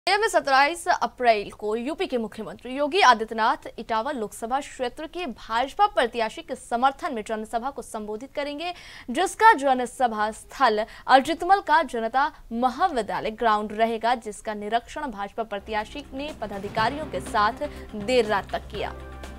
में 27 अप्रैल को यूपी के मुख्यमंत्री योगी आदित्यनाथ इटावा लोकसभा क्षेत्र के भाजपा प्रत्याशी के समर्थन में जनसभा को संबोधित करेंगे, जिसका जनसभा स्थल अजितमल का जनता महाविद्यालय ग्राउंड रहेगा, जिसका निरीक्षण भाजपा प्रत्याशी ने पदाधिकारियों के साथ देर रात तक किया।